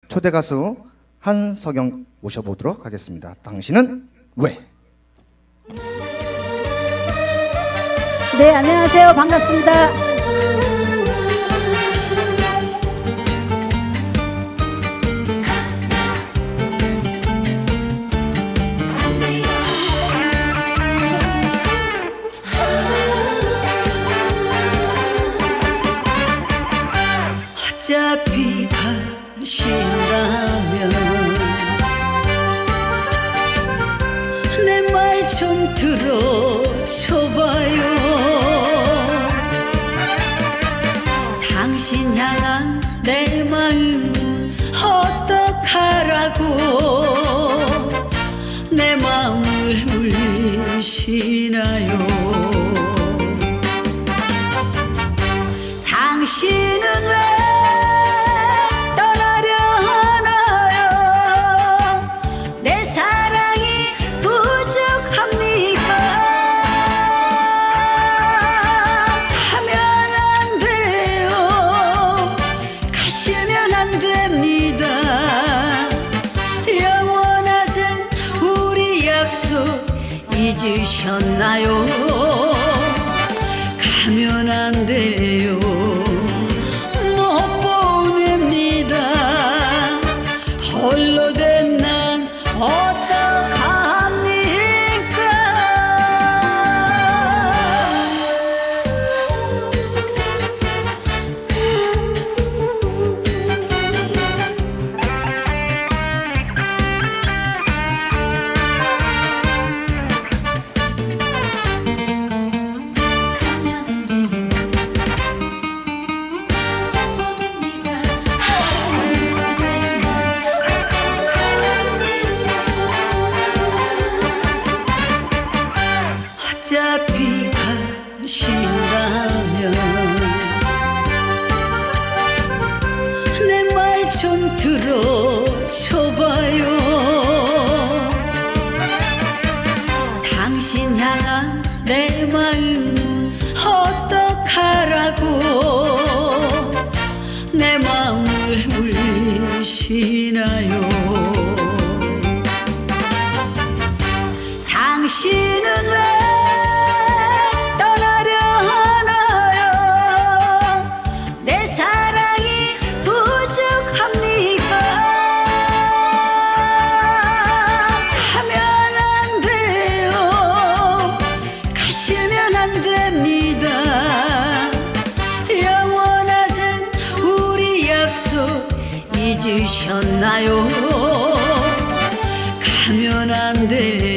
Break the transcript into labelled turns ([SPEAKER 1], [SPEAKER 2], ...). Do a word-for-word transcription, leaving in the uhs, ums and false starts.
[SPEAKER 1] 초대 가수 한석영 모셔보도록 하겠습니다. 당신은 왜?
[SPEAKER 2] 네, 안녕하세요. 반갑습니다.
[SPEAKER 3] 어차피 가신다면 내 말 좀 들어줘봐요. 당신 향한 내 마음은 어떡하라고 내 마음을 울리시나요. 당신은 왜 잊으셨나요? 가면 안 돼요. 못 보냅니다. 홀로 된 난 어떡합니까? 어차피 가신다면 내 말 좀 들어줘봐요. 당신 향한 내 마음은 어떡하라고 내 마음을 울리시나요. 당신은 왜 잊으셨나요? 가면 안 돼.